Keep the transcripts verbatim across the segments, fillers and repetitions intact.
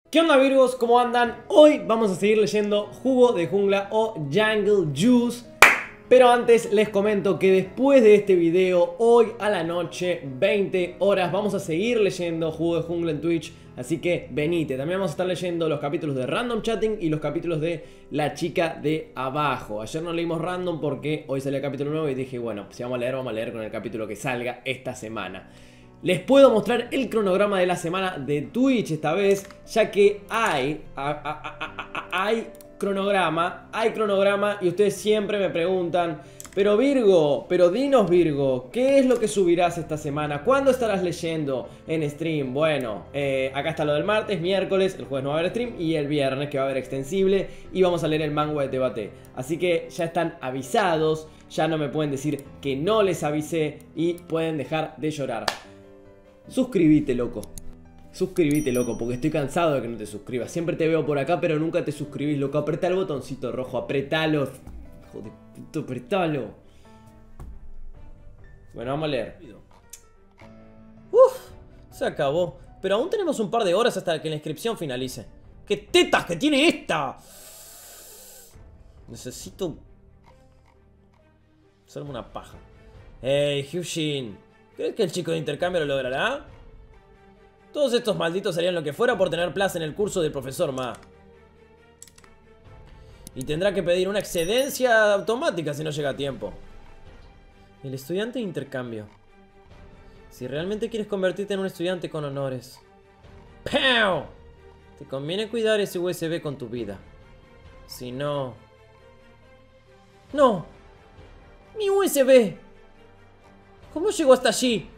¿Qué onda, Virgos? ¿Cómo andan? Hoy vamos a seguir leyendo Jugo de Jungla o Jungle Juice. Pero antes les comento que después de este video, hoy a la noche, veinte horas, vamos a seguir leyendo Jugo de Jungla en Twitch. Así que venite, también vamos a estar leyendo los capítulos de Random Chatting y los capítulos de La Chica de Abajo. Ayer no leímos Random porque hoy salió el capítulo nuevo y dije, bueno, si vamos a leer, vamos a leer con el capítulo que salga esta semana. Les puedo mostrar el cronograma de la semana de Twitch esta vez, ya que hay, a, a, a, a, hay cronograma, hay cronograma y ustedes siempre me preguntan, pero Virgo, pero dinos Virgo, ¿qué es lo que subirás esta semana? ¿Cuándo estarás leyendo en stream? Bueno, eh, acá está lo del martes, miércoles, el jueves no va a haber stream y el viernes que va a haber extensible y vamos a leer el manga de Tebate. Así que ya están avisados, ya no me pueden decir que no les avisé y pueden dejar de llorar. Suscríbete, loco. Suscríbete, loco, porque estoy cansado de que no te suscribas. Siempre te veo por acá, pero nunca te suscribís, loco. Apretá el botoncito rojo, apretalo. Hijo de puto, apretalo. Bueno, vamos a leer. Uf, se acabó. Pero aún tenemos un par de horas hasta que la inscripción finalice. ¡Qué tetas que tiene esta! Necesito hacerme una paja. Hey, Hyushin, ¿crees que el chico de intercambio lo logrará? Todos estos malditos harían lo que fuera por tener plaza en el curso del profesor Ma. Y tendrá que pedir una excedencia automática si no llega a tiempo. El estudiante de intercambio. Si realmente quieres convertirte en un estudiante con honores, ¡pau!, te conviene cuidar ese U S B con tu vida. Si no... ¡No! ¡Mi U S B! ¿Cómo llegó hasta allí?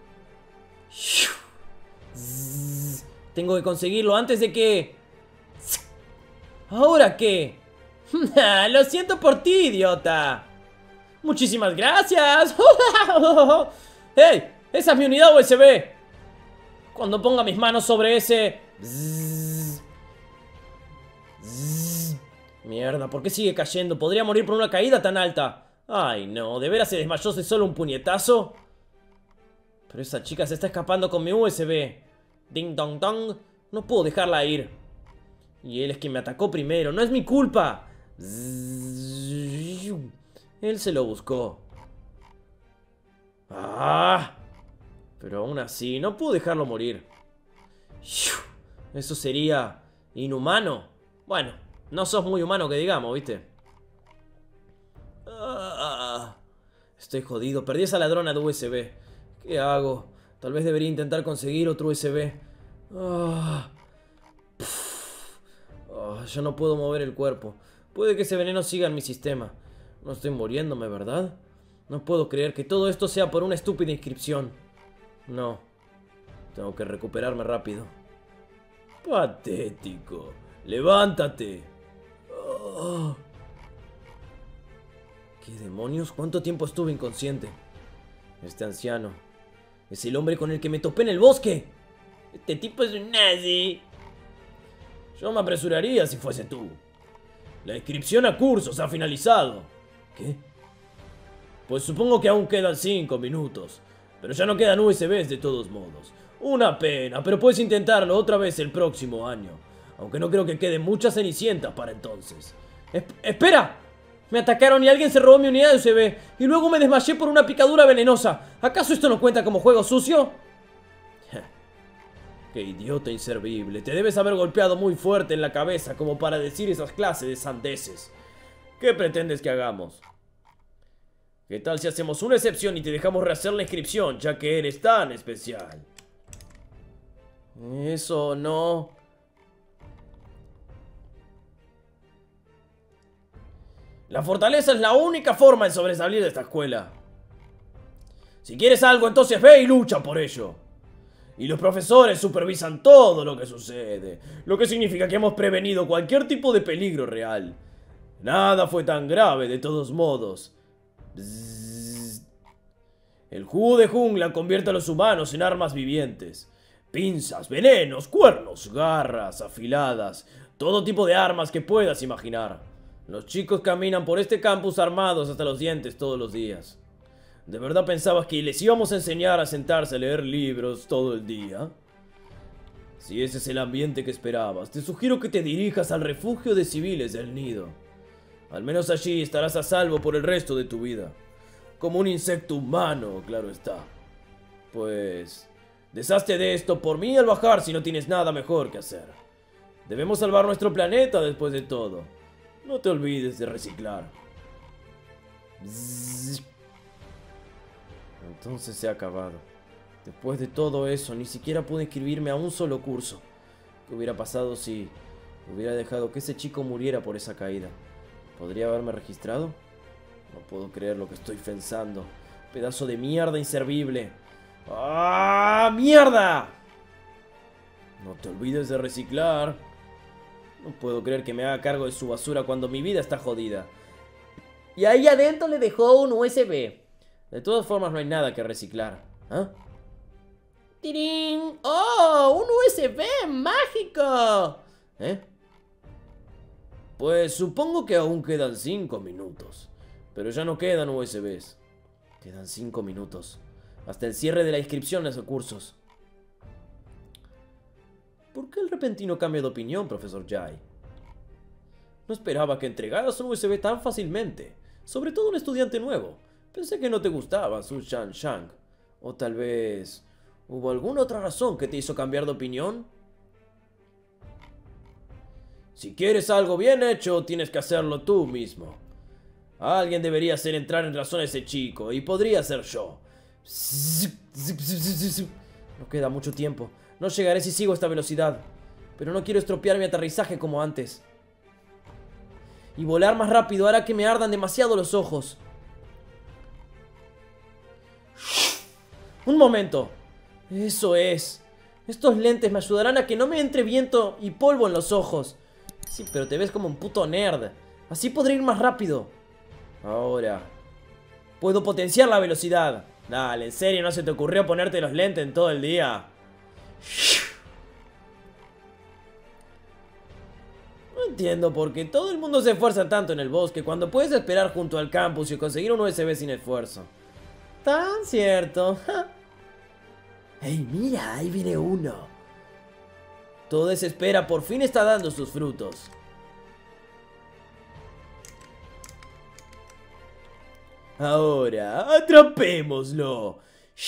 Zzz, tengo que conseguirlo antes de que... ¿Ahora qué? Lo siento por ti, idiota. Muchísimas gracias. ¡Hey! ¡Esa es mi unidad U S B! Cuando ponga mis manos sobre ese... Zzz, zzz. Mierda, ¿por qué sigue cayendo? Podría morir por una caída tan alta. Ay, no, ¿de veras se desmayó de solo un puñetazo? Pero esa chica se está escapando con mi U S B. Ding dong dong. No puedo dejarla ir. Y él es quien me atacó primero. No es mi culpa. Él se lo buscó. Ah. Pero aún así, no puedo dejarlo morir. Eso sería inhumano. Bueno, no sos muy humano que digamos, ¿viste? Ah. Estoy jodido. Perdí esa ladrona de U S B. ¿Qué hago? Tal vez debería intentar conseguir otro U S B. Ah. Oh, yo no puedo mover el cuerpo. Puede que ese veneno siga en mi sistema. No estoy muriéndome, ¿verdad? No puedo creer que todo esto sea por una estúpida inscripción. No. Tengo que recuperarme rápido. Patético. Levántate. Oh. ¿Qué demonios? ¿Cuánto tiempo estuve inconsciente? Este anciano es el hombre con el que me topé en el bosque. Este tipo es un nazi. Yo me apresuraría si fuese tú. La inscripción a cursos ha finalizado. ¿Qué? Pues supongo que aún quedan cinco minutos. Pero ya no quedan U S Bs de todos modos. Una pena, pero puedes intentarlo otra vez el próximo año. Aunque no creo que queden muchas cenicientas para entonces. Es ¡Espera! Me atacaron y alguien se robó mi unidad de U S B. Y luego me desmayé por una picadura venenosa. ¿Acaso esto no cuenta como juego sucio? Qué idiota inservible. Te debes haber golpeado muy fuerte en la cabeza como para decir esas clases de sandeces. ¿Qué pretendes que hagamos? ¿Qué tal si hacemos una excepción y te dejamos rehacer la inscripción, ya que eres tan especial? Eso no... La fortaleza es la única forma de sobresalir de esta escuela. Si quieres algo, entonces ve y lucha por ello. Y los profesores supervisan todo lo que sucede, lo que significa que hemos prevenido cualquier tipo de peligro real. Nada fue tan grave de todos modos. Bzzz. El jugo de jungla convierte a los humanos en armas vivientes. Pinzas, venenos, cuernos, garras afiladas, todo tipo de armas que puedas imaginar. Los chicos caminan por este campus armados hasta los dientes todos los días. ¿De verdad pensabas que les íbamos a enseñar a sentarse a leer libros todo el día? Si ese es el ambiente que esperabas, te sugiero que te dirijas al refugio de civiles del nido. Al menos allí estarás a salvo por el resto de tu vida. Como un insecto humano, claro está. Pues... deshazte de esto por mí al bajar si no tienes nada mejor que hacer. Debemos salvar nuestro planeta después de todo. No te olvides de reciclar. Bzzz. Entonces se ha acabado. Después de todo eso, ni siquiera pude inscribirme a un solo curso. ¿Qué hubiera pasado si hubiera dejado que ese chico muriera por esa caída? ¿Podría haberme registrado? No puedo creer lo que estoy pensando. Pedazo de mierda inservible. ¡Ah, mierda! No te olvides de reciclar. No puedo creer que me haga cargo de su basura cuando mi vida está jodida. Y ahí adentro le dejó un U S B. De todas formas no hay nada que reciclar. ¿Ah? ¡Tirín! ¡Oh! ¡Un U S B mágico! ¿Eh? Pues supongo que aún quedan cinco minutos. Pero ya no quedan U S Bs. Quedan cinco minutos. Hasta el cierre de la inscripción a esos cursos. ¿Por qué el repentino cambio de opinión, profesor Jai? No esperaba que entregaras un U S B tan fácilmente. Sobre todo un estudiante nuevo. Pensé que no te gustaba Su Shan Shang. O tal vez... ¿hubo alguna otra razón que te hizo cambiar de opinión? Si quieres algo bien hecho, tienes que hacerlo tú mismo. Alguien debería hacer entrar en razón a ese chico, y podría ser yo. No queda mucho tiempo. No llegaré si sigo esta velocidad. Pero no quiero estropear mi aterrizaje como antes. Y volar más rápido hará que me ardan demasiado los ojos. Un momento. Eso es. Estos lentes me ayudarán a que no me entre viento y polvo en los ojos. Sí, pero te ves como un puto nerd. Así podré ir más rápido. Ahora puedo potenciar la velocidad. Dale, ¿en serio no se te ocurrió ponerte los lentes en todo el día? No entiendo por qué todo el mundo se esfuerza tanto en el bosque cuando puedes esperar junto al campus y conseguir un U S B sin esfuerzo. Tan cierto. ¡Ey, mira! Ahí viene uno. Toda esa espera por fin está dando sus frutos. Ahora, atrapémoslo.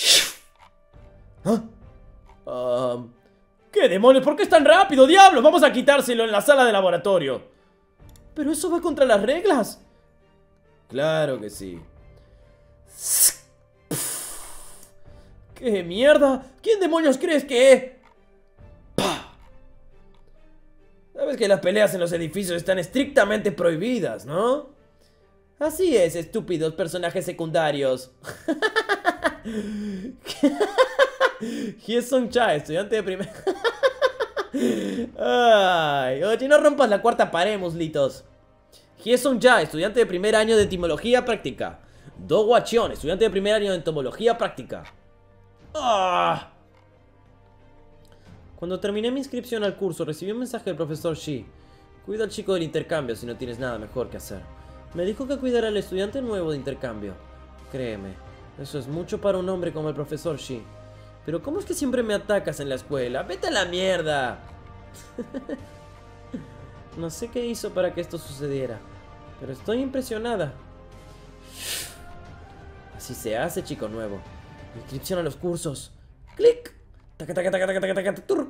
¿Ah? Um, ¿Qué demonios? ¿Por qué es tan rápido, diablos? Vamos a quitárselo en la sala de laboratorio. ¿Pero eso va contra las reglas? Claro que sí. ¿Qué mierda? ¿Quién demonios crees que es? Sabes que las peleas en los edificios están estrictamente prohibidas, ¿no? Así es, estúpidos personajes secundarios. Hye-sung Cha, estudiante de primer... Ay, oye, no rompas la cuarta pared, muslitos. Hye-sung Cha, estudiante de primer año de etimología práctica. Do Hwa-cheon, estudiante de primer año de entomología práctica. Ah. Cuando terminé mi inscripción al curso, recibí un mensaje del profesor Shi. Cuida al chico del intercambio si no tienes nada mejor que hacer. Me dijo que cuidara al estudiante nuevo de intercambio. Créeme, eso es mucho para un hombre como el profesor Shi. Pero ¿cómo es que siempre me atacas en la escuela? ¡Vete a la mierda! No sé qué hizo para que esto sucediera, pero estoy impresionada. Así se hace, chico nuevo. Inscripción a los cursos. ¡Clic! Taca, taca, taca, taca, taca, taca, turr.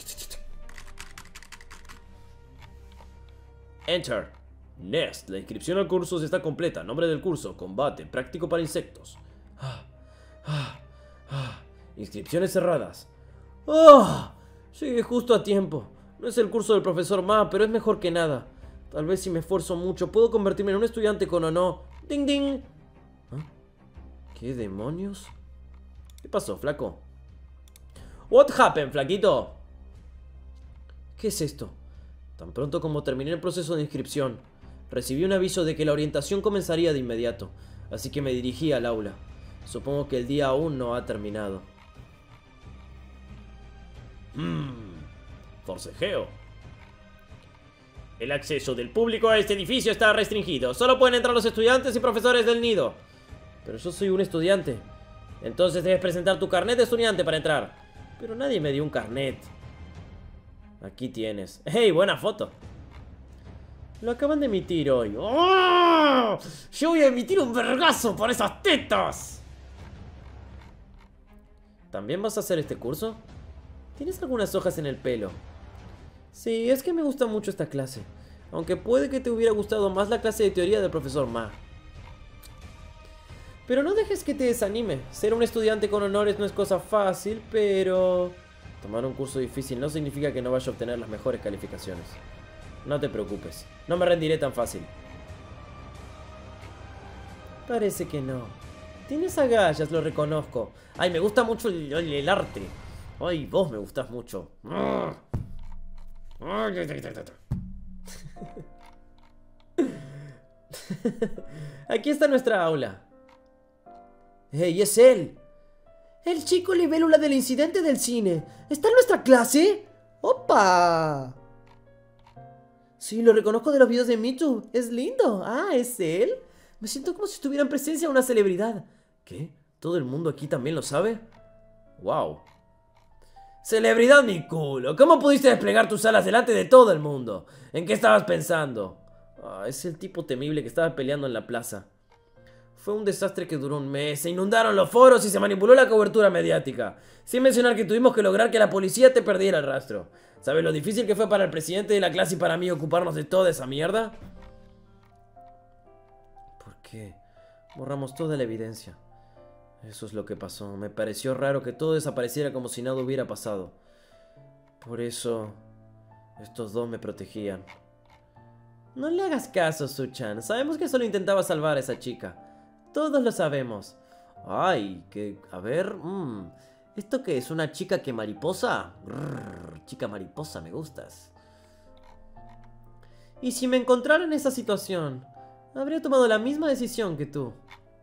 Enter. Next. La inscripción al curso está completa. Nombre del curso: combate práctico para insectos. Ah, ah, ah. Inscripciones cerradas. ¡Oh! Llegué justo a tiempo. No es el curso del profesor Ma, pero es mejor que nada. Tal vez si me esfuerzo mucho puedo convertirme en un estudiante con honor. ¡Ding, ding! ¿Ah? ¿Qué demonios? ¿Qué pasó, flaco? What happened, flaquito? ¿Qué es esto? Tan pronto como terminé el proceso de inscripción, recibí un aviso de que la orientación comenzaría de inmediato, así que me dirigí al aula. Supongo que el día aún no ha terminado. Mmm, forcejeo. El acceso del público a este edificio está restringido. Solo pueden entrar los estudiantes y profesores del nido. Pero yo soy un estudiante. Entonces debes presentar tu carnet de estudiante para entrar. Pero nadie me dio un carnet. Aquí tienes. ¡Hey! Buena foto. Lo acaban de emitir hoy. ¡Oh! Yo voy a emitir un vergazo por esas tetas. ¿También vas a hacer este curso? Tienes algunas hojas en el pelo. Sí, es que me gusta mucho esta clase. Aunque puede que te hubiera gustado más la clase de teoría del profesor Ma. Pero no dejes que te desanime. Ser un estudiante con honores no es cosa fácil, pero... tomar un curso difícil no significa que no vaya a obtener las mejores calificaciones. No te preocupes, no me rendiré tan fácil. Parece que no. Tienes agallas, lo reconozco. Ay, me gusta mucho el, el, el arte. Ay, vos me gustás mucho. Aquí está nuestra aula. ¡Hey, es él! El chico libélula del incidente del cine. ¿Está en nuestra clase? ¡Opa! Sí, lo reconozco de los videos de Me Too. Es lindo. Ah, ¿es él? Me siento como si estuviera en presencia de una celebridad. ¿Qué? ¿Todo el mundo aquí también lo sabe? ¡Wow! Celebridad mi culo. ¿Cómo pudiste desplegar tus alas delante de todo el mundo? ¿En qué estabas pensando? Ah, es el tipo temible que estaba peleando en la plaza. Fue un desastre que duró un mes. Se inundaron los foros y se manipuló la cobertura mediática. Sin mencionar que tuvimos que lograr que la policía te perdiera el rastro. ¿Sabes lo difícil que fue para el presidente de la clase y para mí ocuparnos de toda esa mierda? ¿Por qué? Borramos toda la evidencia. Eso es lo que pasó. Me pareció raro que todo desapareciera como si nada hubiera pasado. Por eso... estos dos me protegían. No le hagas caso, Su-chan. Sabemos que solo intentaba salvar a esa chica. Todos lo sabemos. Ay, que... a ver... Mmm, ¿esto qué es? ¿Una chica que mariposa? Brrr, chica mariposa, me gustas. Y si me encontrara en esa situación, habría tomado la misma decisión que tú.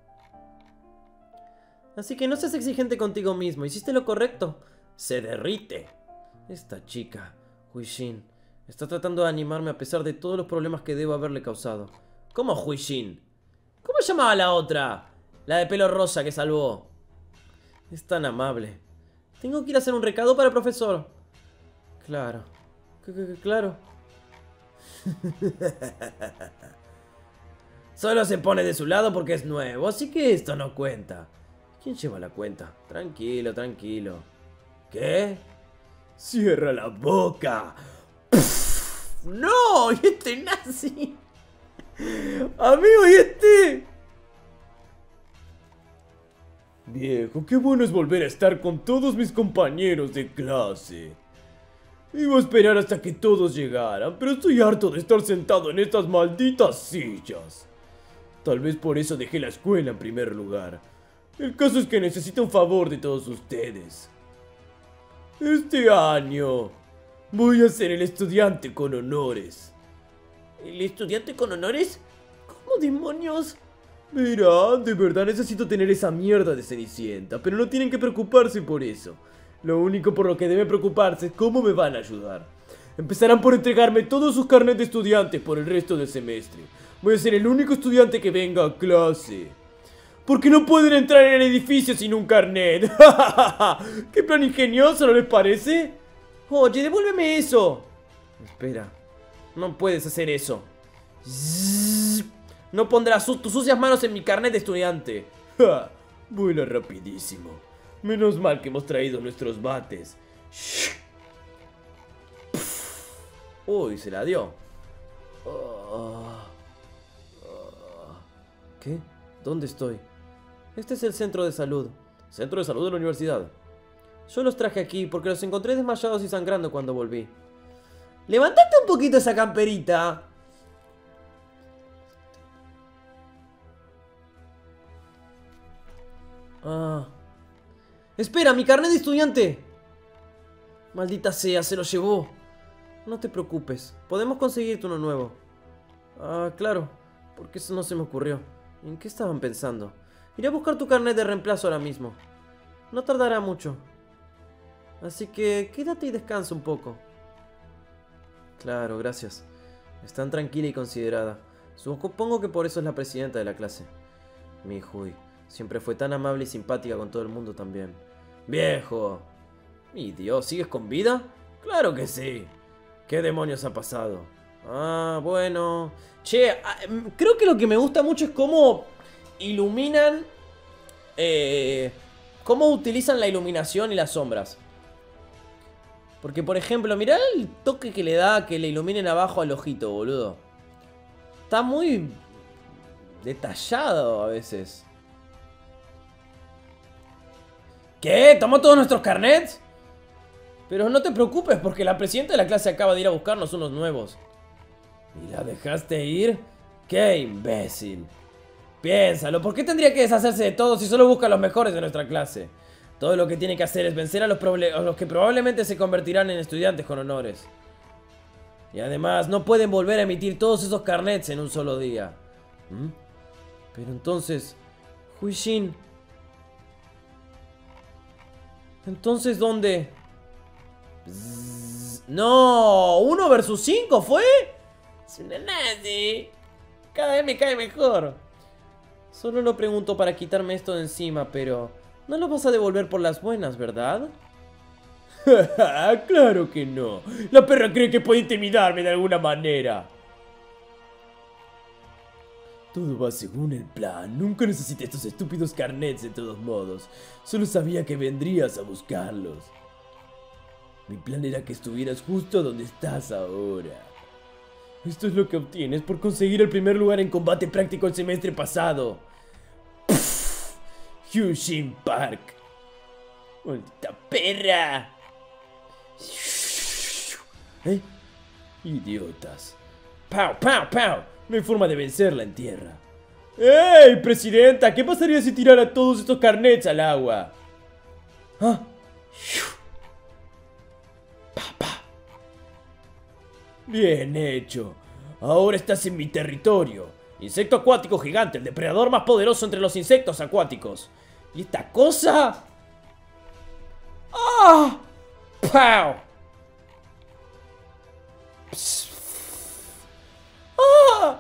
Así que no seas exigente contigo mismo. Hiciste lo correcto. Se derrite. Esta chica, Huixin, está tratando de animarme a pesar de todos los problemas que debo haberle causado. ¿Cómo Huixin? ¿Cómo se llamaba la otra? La de pelo rosa que salvó. Es tan amable. Tengo que ir a hacer un recado para el profesor. Claro. Claro. Solo se pone de su lado porque es nuevo, así que esto no cuenta. ¿Quién lleva la cuenta? Tranquilo, tranquilo. ¿Qué? ¡Cierra la boca! ¡Pff! ¡No! ¡Y este nazi! ¡Amigo, y este! Viejo, qué bueno es volver a estar con todos mis compañeros de clase. Iba a esperar hasta que todos llegaran, pero estoy harto de estar sentado en estas malditas sillas. Tal vez por eso dejé la escuela en primer lugar. El caso es que necesito un favor de todos ustedes. Este año voy a ser el estudiante con honores. ¿El estudiante con honores? ¿Cómo demonios? Verán, de verdad necesito tener esa mierda de Cenicienta, pero no tienen que preocuparse por eso. Lo único por lo que deben preocuparse es cómo me van a ayudar. Empezarán por entregarme todos sus carnets de estudiantes por el resto del semestre. Voy a ser el único estudiante que venga a clase. Porque no pueden entrar en el edificio sin un carnet. ¡Qué plan ingenioso, ¿no les parece? Oye, devuélveme eso. Espera, no puedes hacer eso. No pondrás tus sucias manos en mi carnet de estudiante. ¡Ja! Vuela rapidísimo. Menos mal que hemos traído nuestros bates. Uy, se la dio. Oh. Oh. ¿Qué? ¿Dónde estoy? Este es el centro de salud. Centro de salud de la universidad. Yo los traje aquí porque los encontré desmayados y sangrando cuando volví. ¡Levantate un poquito esa camperita! Ah. ¡Espera, mi carnet de estudiante! Maldita sea, se lo llevó. No te preocupes, podemos conseguirte uno nuevo. Ah, claro, porque eso no se me ocurrió. ¿En qué estaban pensando? Iré a buscar tu carnet de reemplazo ahora mismo. No tardará mucho. Así que quédate y descansa un poco. Claro, gracias. Es tan tranquila y considerada. Supongo que por eso es la presidenta de la clase. Mi Hui siempre fue tan amable y simpática con todo el mundo también. ¡Viejo! Mi Dios, ¿sigues con vida? ¡Claro que sí! ¿Qué demonios ha pasado? Ah, bueno. Che, ah, creo que lo que me gusta mucho es cómo iluminan... Eh, cómo utilizan la iluminación y las sombras. Porque, por ejemplo, mirá el toque que le da que le iluminen abajo al ojito, boludo. Está muy detallado a veces. ¿Qué? ¿Tomó todos nuestros carnets? Pero no te preocupes porque la presidenta de la clase acaba de ir a buscarnos unos nuevos. ¿Y la dejaste ir? ¡Qué imbécil! Piénsalo, ¿por qué tendría que deshacerse de todos si solo busca a los mejores de nuestra clase? Todo lo que tiene que hacer es vencer a los, a los que probablemente se convertirán en estudiantes con honores. Y además, no pueden volver a emitir todos esos carnets en un solo día. ¿Mm? Pero entonces... Huixin... ¿Entonces dónde? Bzz, no, uno versus cinco fue. Es una nazi. Cada vez me cae mejor. Solo lo pregunto para quitarme esto de encima, pero no lo vas a devolver por las buenas, ¿verdad? Claro que no. La perra cree que puede intimidarme de alguna manera. Todo va según el plan. Nunca necesité estos estúpidos carnets de todos modos. Solo sabía que vendrías a buscarlos. Mi plan era que estuvieras justo donde estás ahora. Esto es lo que obtienes por conseguir el primer lugar en combate práctico el semestre pasado. Pff, Huixin Park. ¡Maldita perra! ¿Eh? Idiotas. ¡Pau, pau, pau! No hay forma de vencerla en tierra. ¡Ey, presidenta! ¿Qué pasaría si tirara todos estos carnets al agua? ¿Ah? ¡Papá! Bien hecho. Ahora estás en mi territorio. Insecto acuático gigante, el depredador más poderoso entre los insectos acuáticos. ¿Y esta cosa? ¡Ah! ¡Pau! Psst. ¡Ah!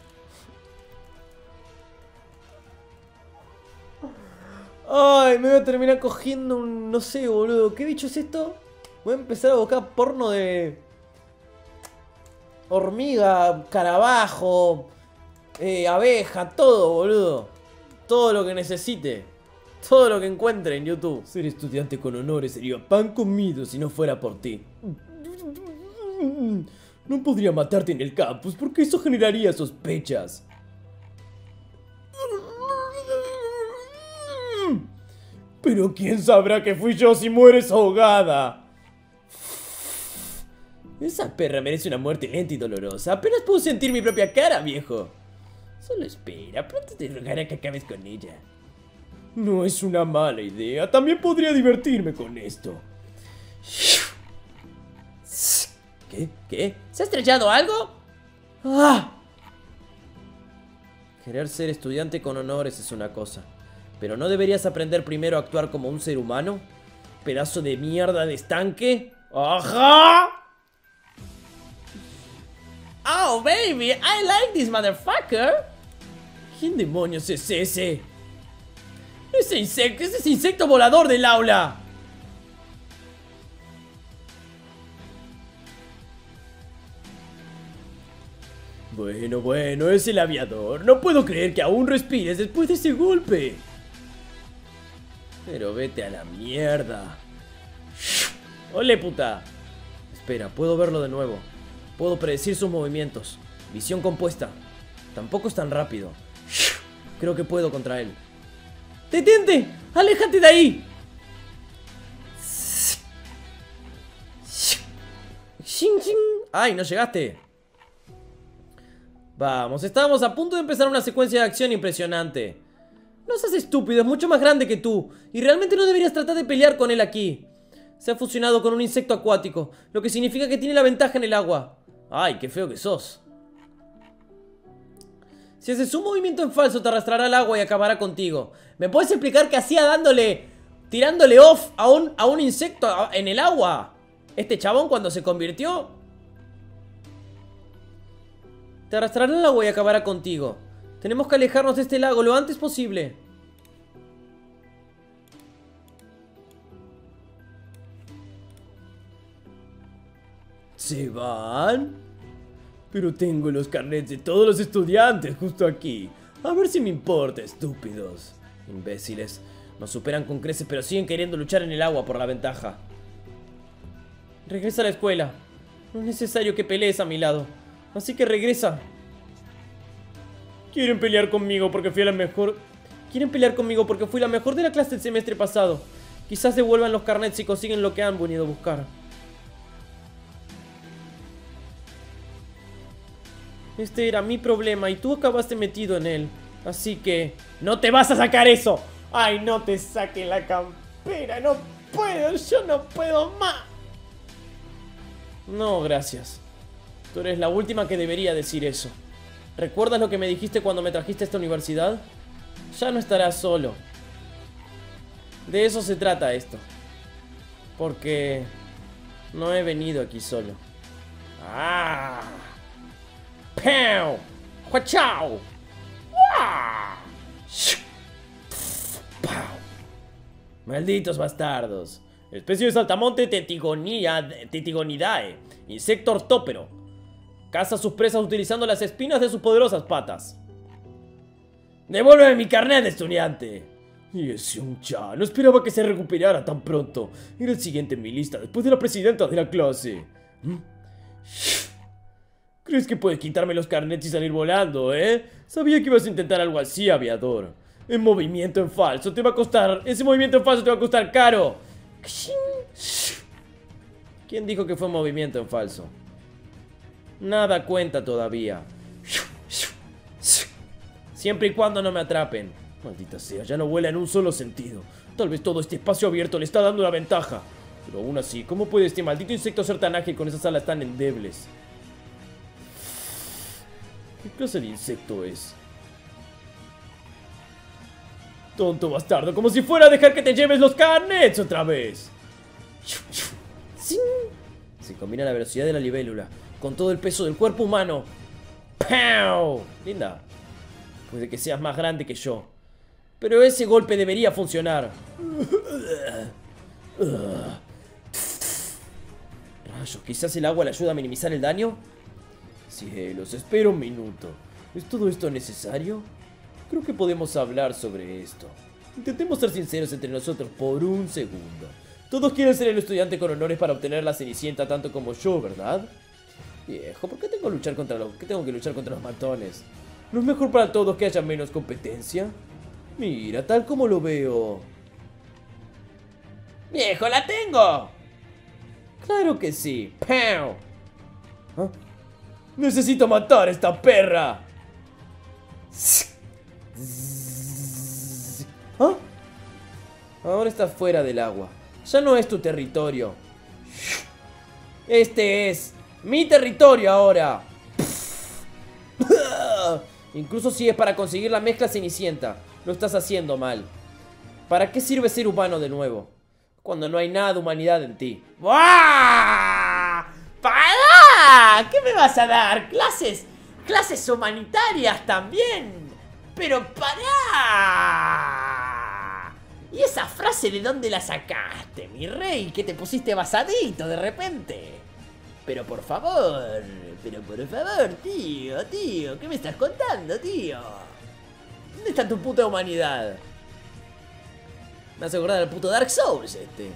Ay, me voy a terminar cogiendo un... no sé, boludo. ¿Qué bicho es esto? Voy a empezar a buscar porno de... hormiga, carabajo, eh, abeja, todo, boludo. Todo lo que necesite. Todo lo que encuentre en YouTube. Ser estudiante con honores sería pan comido si no fuera por ti. No podría matarte en el campus porque eso generaría sospechas. Pero quién sabrá que fui yo si mueres ahogada. Esa perra merece una muerte lenta y dolorosa. Apenas puedo sentir mi propia cara, viejo. Solo espera, pronto te rogará que acabes con ella. No es una mala idea. También podría divertirme con esto. ¿Qué? ¿Qué? ¿Se ha estrellado algo? ¡Ah! Querer ser estudiante con honores es una cosa, pero ¿no deberías aprender primero a actuar como un ser humano? ¿Pedazo de mierda de estanque? ¡Ajá! Oh, baby, I like this motherfucker. ¿Quién demonios es ese? Ese insecto, ese es insecto volador del aula. Bueno, bueno, es el aviador. No puedo creer que aún respires después de ese golpe. Pero vete a la mierda. ¡Ole, puta! Espera, puedo verlo de nuevo. Puedo predecir sus movimientos. Visión compuesta. Tampoco es tan rápido. Creo que puedo contra él. ¡Detente! ¡Aléjate de ahí! ¡Ay, no llegaste! Vamos, estábamos a punto de empezar una secuencia de acción impresionante. No seas estúpido, es mucho más grande que tú. Y realmente no deberías tratar de pelear con él aquí. Se ha fusionado con un insecto acuático, lo que significa que tiene la ventaja en el agua. Ay, qué feo que sos. Si haces un movimiento en falso, te arrastrará al agua y acabará contigo. ¿Me puedes explicar qué hacía dándole... tirándole off a un, a un insecto en el agua? Este chabón cuando se convirtió... Te arrastrará al agua y acabará contigo. Tenemos que alejarnos de este lago lo antes posible. ¿Se van? Pero tengo los carnets de todos los estudiantes justo aquí. A ver si me importa, estúpidos. Imbéciles. Nos superan con creces, pero siguen queriendo luchar en el agua por la ventaja. Regresa a la escuela. No es necesario que pelees a mi lado. Así que regresa. Quieren pelear conmigo porque fui la mejor... Quieren pelear conmigo porque fui la mejor de la clase el semestre pasado. Quizás devuelvan los carnets si consiguen lo que han venido a buscar. Este era mi problema y tú acabaste metido en él. Así que... ¡no te vas a sacar eso! ¡Ay, no te saque la campera! ¡No puedo! ¡Yo no puedo más! No, gracias. Tú eres la última que debería decir eso. ¿Recuerdas lo que me dijiste cuando me trajiste a esta universidad? Ya no estarás solo. De eso se trata esto. Porque... no he venido aquí solo. ¡Ah! ¡Pau! ¡Huachao! ¡Pau! Malditos bastardos. Especie de saltamonte Tetigonidae. Insecto ortópero. Caza a sus presas utilizando las espinas de sus poderosas patas. ¡Devuélveme mi carnet de estudiante! Y ese Seung-cha, no esperaba que se recuperara tan pronto. Era el siguiente en mi lista después de la presidenta de la clase. ¿Mm? ¿Crees que puedes quitarme los carnets y salir volando, eh? Sabía que ibas a intentar algo así, aviador. En movimiento en falso te va a costar... Ese movimiento en falso te va a costar caro. ¿Quién dijo que fue movimiento en falso? Nada cuenta todavía. Siempre y cuando no me atrapen. Maldita sea, ya no vuela en un solo sentido. Tal vez todo este espacio abierto le está dando una ventaja. Pero aún así, ¿cómo puede este maldito insecto ser tan ágil con esas alas tan endebles? ¿Qué clase de insecto es? Tonto bastardo, como si fuera a dejar que te lleves los carnets otra vez. Se combina la velocidad de la libélula con todo el peso del cuerpo humano. ¡Pow! Linda. Puede que seas más grande que yo, pero ese golpe debería funcionar. Rayos, quizás el agua le ayuda a minimizar el daño. Cielos, espera un minuto. ¿Es todo esto necesario? Creo que podemos hablar sobre esto. Intentemos ser sinceros entre nosotros por un segundo. Todos quieren ser el estudiante con honores para obtener la Cenicienta tanto como yo, ¿verdad? Viejo, ¿por qué tengo que luchar contra los, ¿qué tengo que luchar contra los matones? ¿No es mejor para todos que haya menos competencia? Mira, tal como lo veo. ¡Viejo, la tengo! Claro que sí. ¡Pow! ¿Ah? ¡Necesito matar a esta perra! ¿Ah? Ahora estás fuera del agua. Ya no es tu territorio. Este es mi territorio ahora. Incluso si es para conseguir la mezcla cenicienta, lo estás haciendo mal. ¿Para qué sirve ser humano de nuevo? Cuando no hay nada de humanidad en ti. ¡Buah! ¡Para! ¿Qué me vas a dar? ¿Clases? ¿Clases humanitarias también? ¡Pero pará! ¿Y esa frase de dónde la sacaste, mi rey? ¿Que te pusiste basadito de repente? Pero por favor, pero por favor, tío, tío, ¿qué me estás contando, tío? ¿Dónde está tu puta humanidad? Me hace acordar al puto Dark Souls este.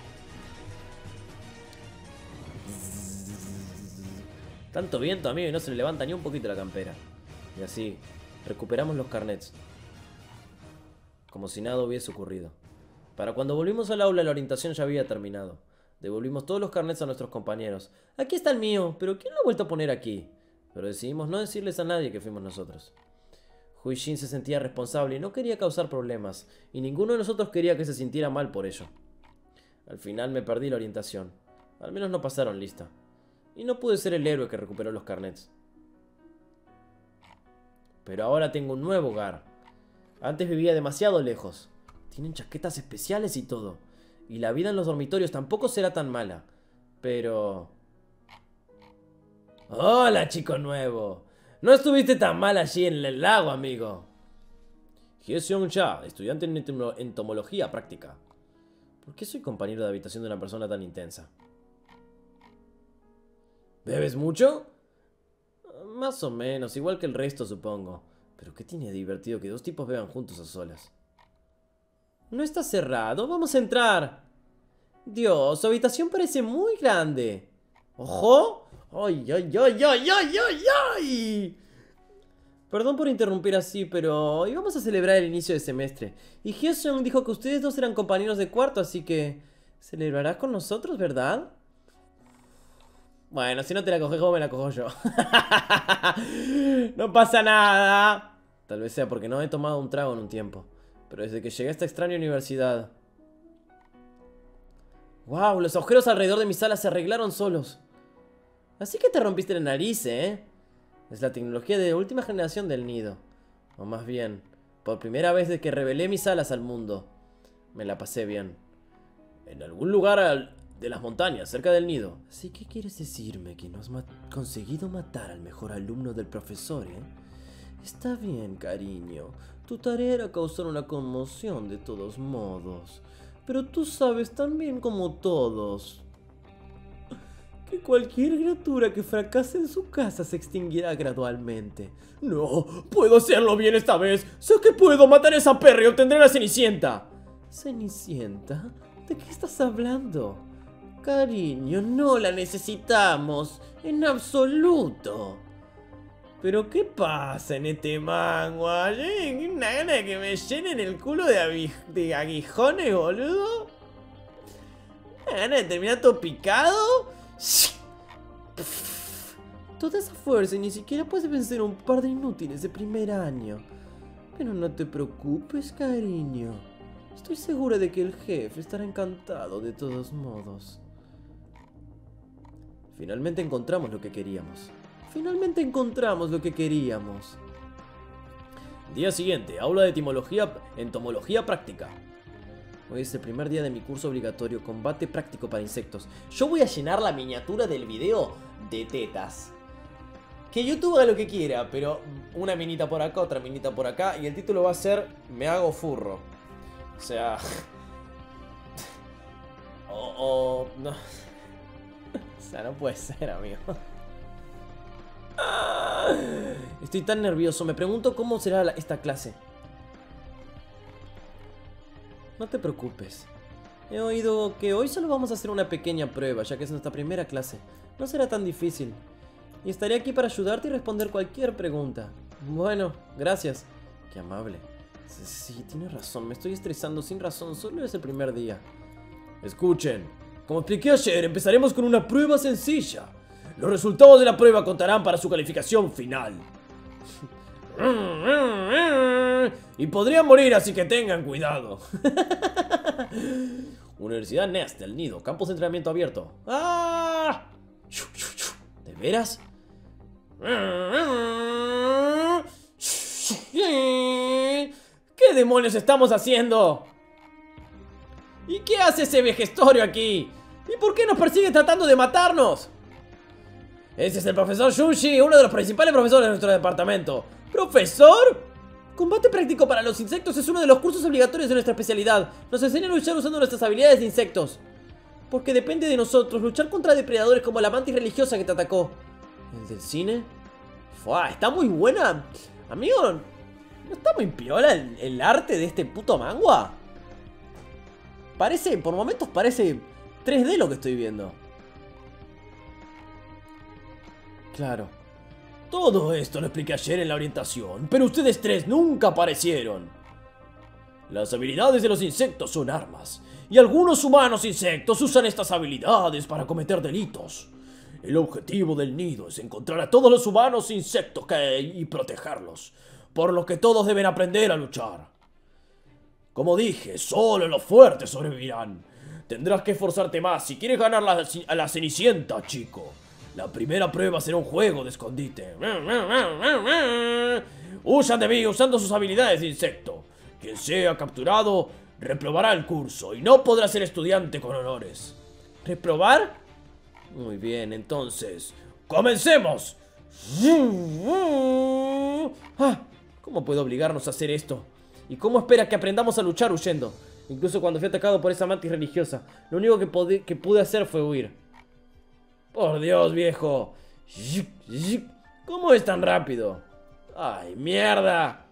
Tanto viento, amigo, y no se le levanta ni un poquito la campera. Y así, recuperamos los carnets. Como si nada hubiese ocurrido. Para cuando volvimos al aula, la orientación ya había terminado. Devolvimos todos los carnets a nuestros compañeros. Aquí está el mío, pero ¿quién lo ha vuelto a poner aquí? Pero decidimos no decirles a nadie que fuimos nosotros. Huijin se sentía responsable y no quería causar problemas, y ninguno de nosotros quería que se sintiera mal por ello. Al final me perdí la orientación. Al menos no pasaron lista. Y no pude ser el héroe que recuperó los carnets. Pero ahora tengo un nuevo hogar. Antes vivía demasiado lejos. Tienen chaquetas especiales y todo. Y la vida en los dormitorios tampoco será tan mala. Pero... ¡Hola, chico nuevo! No estuviste tan mal allí en el lago, amigo. Hye Seung-cha, estudiante en entomología práctica. ¿Por qué soy compañero de habitación de una persona tan intensa? ¿Bebes mucho? Más o menos, igual que el resto, supongo. Pero ¿qué tiene de divertido que dos tipos beban juntos a solas? No está cerrado, vamos a entrar. Dios, su habitación parece muy grande. ¡Ojo! ¡Ay, ay, ay, ay, ay, ay, ay! Perdón por interrumpir así, pero íbamos a celebrar el inicio de semestre. Y Hyo-seong dijo que ustedes dos eran compañeros de cuarto, así que... ¿celebrarás con nosotros, verdad? Bueno, si no te la coges vos, me la cojo yo. No pasa nada. Tal vez sea porque no he tomado un trago en un tiempo. Pero desde que llegué a esta extraña universidad... ¡Wow! Los agujeros alrededor de mi sala se arreglaron solos. Así que te rompiste la nariz, ¿eh? Es la tecnología de última generación del nido. O más bien, por primera vez desde que revelé mis alas al mundo. Me la pasé bien. En algún lugar al... de las montañas, cerca del nido. Así que quieres decirme que no has ma conseguido matar al mejor alumno del profesor, ¿eh? Está bien, cariño. Tu tarea era causar una conmoción de todos modos. Pero tú sabes tan bien como todos que cualquier criatura que fracase en su casa se extinguirá gradualmente. No, puedo hacerlo bien esta vez. Sé que puedo matar a esa perra y obtendré la Cenicienta. ¿Cenicienta? ¿De qué estás hablando? Cariño, no la necesitamos. En absoluto. ¿Pero qué pasa en este manga? ¿Eh? ¿Una gana de que me llenen el culo de, de aguijones, boludo? ¿Una gana de terminar todo picado? Toda esa fuerza y ni siquiera puedes vencer a un par de inútiles de primer año. Pero no te preocupes, cariño. Estoy segura de que el jefe estará encantado de todos modos. Finalmente encontramos lo que queríamos. Finalmente encontramos lo que queríamos. Día siguiente, aula de etimología, entomología práctica. Hoy es el primer día de mi curso obligatorio, combate práctico para insectos. Yo voy a llenar la miniatura del video de tetas. Que YouTube haga lo que quiera, pero una minita por acá, otra minita por acá. Y el título va a ser Me hago furro. O sea... O... o no... O sea, no puede ser, amigo. Estoy tan nervioso, me pregunto cómo será la, esta clase. No te preocupes. He oído que hoy solo vamos a hacer una pequeña prueba, ya que es nuestra primera clase. No será tan difícil. Y estaré aquí para ayudarte y responder cualquier pregunta. Bueno, gracias. Qué amable. Sí, sí, tienes razón, me estoy estresando sin razón, solo es el primer día. Escuchen, como expliqué ayer, empezaremos con una prueba sencilla. Los resultados de la prueba contarán para su calificación final. Y podrían morir, así que tengan cuidado. Universidad Nest, el nido, campus de entrenamiento abierto. ¡Ah! ¿De veras? ¿Qué demonios estamos haciendo? ¿Y qué hace ese vejestorio aquí? ¿Y por qué nos persigue tratando de matarnos? Ese es el profesor Junshi, uno de los principales profesores de nuestro departamento. ¿Profesor? Combate práctico para los insectos es uno de los cursos obligatorios de nuestra especialidad. Nos enseña a luchar usando nuestras habilidades de insectos. Porque depende de nosotros luchar contra depredadores como la mantis religiosa que te atacó. ¿El del cine? Fua, está muy buena. Amigo, ¿no está muy piola el, el arte de este puto manga? Parece, por momentos parece tres D lo que estoy viendo. Claro. Todo esto lo expliqué ayer en la orientación, pero ustedes tres nunca aparecieron. Las habilidades de los insectos son armas, y algunos humanos insectos usan estas habilidades para cometer delitos. El objetivo del nido es encontrar a todos los humanos insectos que y protegerlos, por lo que todos deben aprender a luchar. Como dije, solo los fuertes sobrevivirán. Tendrás que esforzarte más si quieres ganar la, a la Cenicienta, chico. La primera prueba será un juego de escondite. Huyan de mí usando sus habilidades de insecto. Quien sea capturado reprobará el curso y no podrá ser estudiante con honores. ¿Reprobar? Muy bien, entonces ¡comencemos! Ah, ¿cómo puedo obligarnos a hacer esto? ¿Y cómo espera que aprendamos a luchar huyendo? Incluso cuando fui atacado por esa mantis religiosa, lo único que, que pude hacer fue huir. Por Dios, viejo. ¿Cómo es tan rápido? ¡Ay, mierda!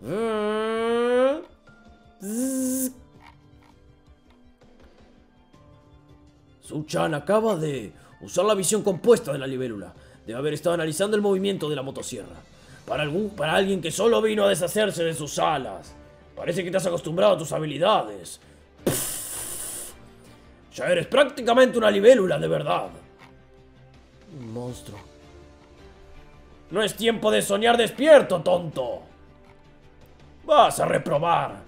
Su-chan acaba de usar la visión compuesta de la libélula. Debe haber estado analizando el movimiento de la motosierra. Para, algún, para alguien que solo vino a deshacerse de sus alas. Parece que te has acostumbrado a tus habilidades. Pff, ya eres prácticamente una libélula de verdad. Un monstruo. No es tiempo de soñar despierto, tonto. Vas a reprobar.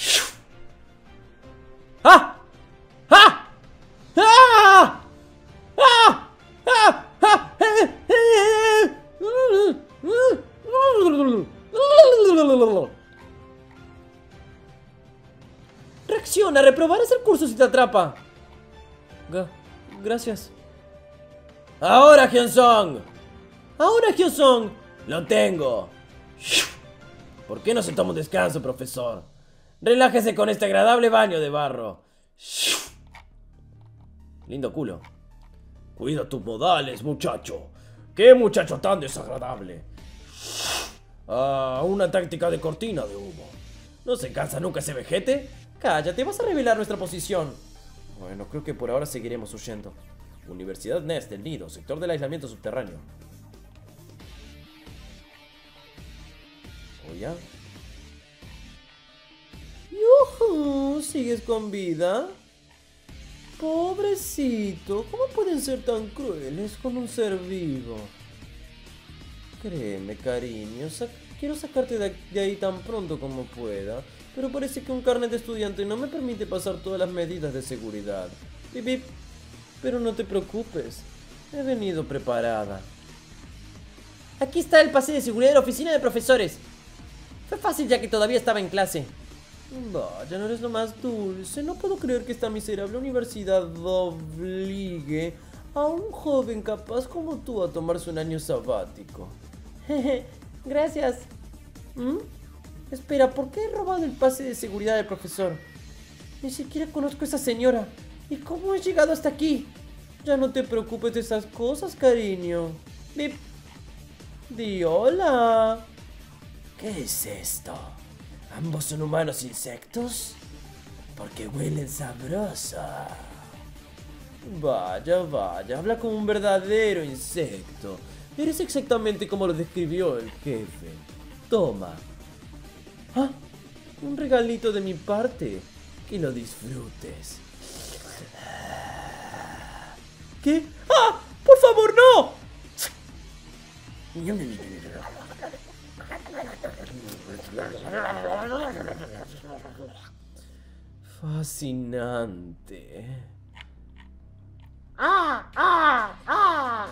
¡Ah! ¡Ah! ¡Ah! ¡Ah! ¡Ah! ¡Ah! Reacciona, reprobarás el curso si te atrapa. G- Gracias. Ahora, Hyun-sung. Ahora, Hyun-sung. Lo tengo. ¿Por qué no se toma un descanso, profesor? Relájese con este agradable baño de barro. Lindo culo. Cuida tus modales, muchacho. ¿Qué muchacho tan desagradable? Ah, una táctica de cortina de humo. ¿No se cansa nunca ese vejete? Cállate, vas a revelar nuestra posición. Bueno, creo que por ahora seguiremos huyendo. Universidad Nest del Nido, sector del aislamiento subterráneo. ¿O ya? ¡Yujú! ¿Sigues con vida? Pobrecito, ¿cómo pueden ser tan crueles con un ser vivo? Créeme, cariño, sa- quiero sacarte de, de ahí tan pronto como pueda, pero parece que un carnet de estudiante no me permite pasar todas las medidas de seguridad. Bip, bip. Pero no te preocupes, he venido preparada. Aquí está el pase de seguridad de la oficina de profesores. Fue fácil ya que todavía estaba en clase. Vaya, no eres lo más dulce. No puedo creer que esta miserable universidad obligue a un joven capaz como tú a tomarse un año sabático. Jeje, gracias. ¿Mm? Espera, ¿por qué he robado el pase de seguridad del profesor? Ni siquiera conozco a esa señora. ¿Y cómo he llegado hasta aquí? Ya no te preocupes de esas cosas, cariño. Bip. Di hola. ¿Qué es esto? ¿Ambos son humanos insectos? Porque huelen sabroso. Vaya, vaya, habla como un verdadero insecto. Eres exactamente como lo describió el jefe. Toma. Ah, un regalito de mi parte. Que lo disfrutes. ¿Qué? ¡Ah! ¡Por favor, no! Fascinante. ¡Ah! ¡Ah! ¡Ah!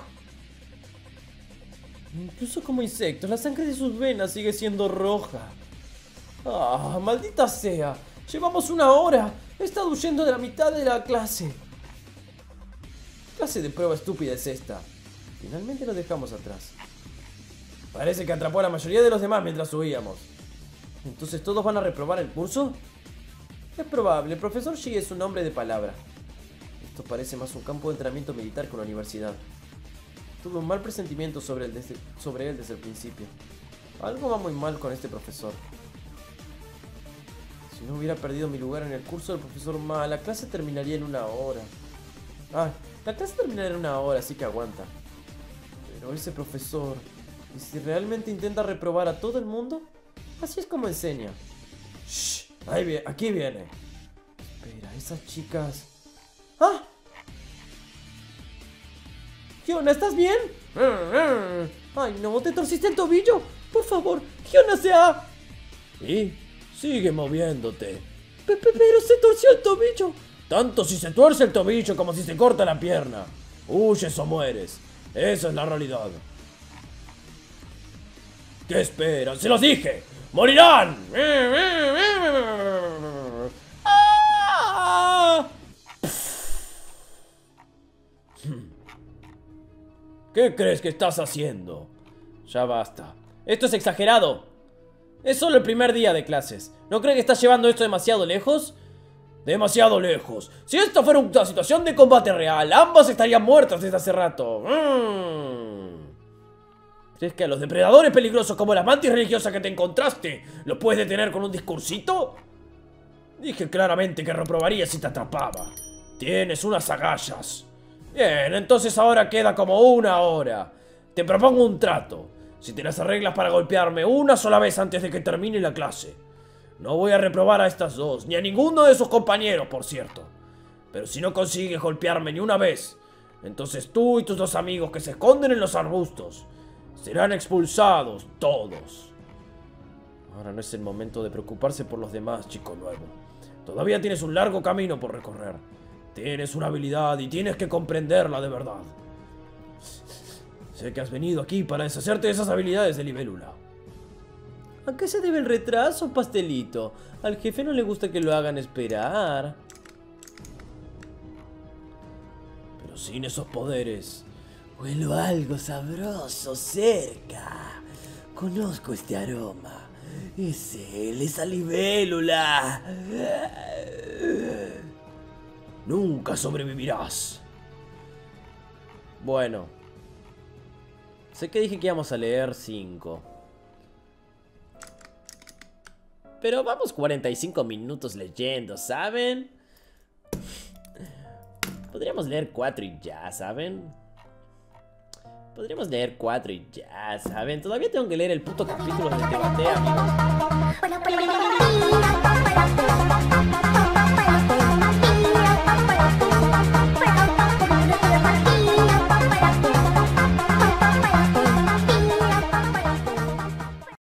Incluso como insectos, la sangre de sus venas sigue siendo roja. ¡Ah! ¡Maldita sea! Llevamos una hora. He estado huyendo de la mitad de la clase. ¿Qué clase de prueba estúpida es esta? Finalmente lo dejamos atrás. Parece que atrapó a la mayoría de los demás mientras huíamos. ¿Entonces todos van a reprobar el curso? Es probable, el profesor Shi es un hombre de palabra. Esto parece más un campo de entrenamiento militar que una universidad. Tuve un mal presentimiento sobre él, desde, sobre él desde el principio. Algo va muy mal con este profesor. Si no hubiera perdido mi lugar en el curso del profesor Ma, la clase terminaría en una hora. Ah, la clase terminará en una hora, así que aguanta. Pero ese profesor... ¿Y si realmente intenta reprobar a todo el mundo? Así es como enseña. Shh, ahí viene, aquí viene. Espera, esas chicas... ¡Ah! Hyuna, ¿estás bien? Ay, no, ¿te torciste el tobillo? Por favor, Hyuna se ha... ¿Y? Sigue moviéndote. Pe- pe- Pero se torció el tobillo. Tanto si se tuerce el tobillo como si se corta la pierna. Huyes o mueres. Esa es la realidad. ¿Qué esperan? ¡Se los dije! ¡Morirán! ¿Qué crees que estás haciendo? Ya basta. Esto es exagerado. Es solo el primer día de clases. ¿No crees que estás llevando esto demasiado lejos? Demasiado lejos. Si esta fuera una situación de combate real, ambas estarían muertas desde hace rato. Mm. ¿Crees que a los depredadores peligrosos como la mantis religiosa que te encontraste los puedes detener con un discursito? Dije claramente que reprobaría si te atrapaba. Tienes unas agallas. Bien, entonces ahora queda como una hora. Te propongo un trato. Si te las arreglas para golpearme una sola vez antes de que termine la clase. No voy a reprobar a estas dos, ni a ninguno de sus compañeros, por cierto. Pero si no consigues golpearme ni una vez, entonces tú y tus dos amigos que se esconden en los arbustos serán expulsados todos. Ahora no es el momento de preocuparse por los demás, chico nuevo. Todavía tienes un largo camino por recorrer. Tienes una habilidad y tienes que comprenderla de verdad. Sé que has venido aquí para deshacerte de esas habilidades de libélula. ¿A qué se debe el retraso, pastelito? Al jefe no le gusta que lo hagan esperar. Pero sin esos poderes... Huelo algo sabroso cerca. Conozco este aroma. Es él, esa libélula. Nunca sobrevivirás. Bueno. Sé que dije que íbamos a leer cinco. Pero vamos cuarenta y cinco minutos leyendo, ¿saben? Podríamos leer cuatro y ya, ¿saben? Podríamos leer cuatro y ya, ¿saben? Todavía tengo que leer el puto capítulo del debate, amigos.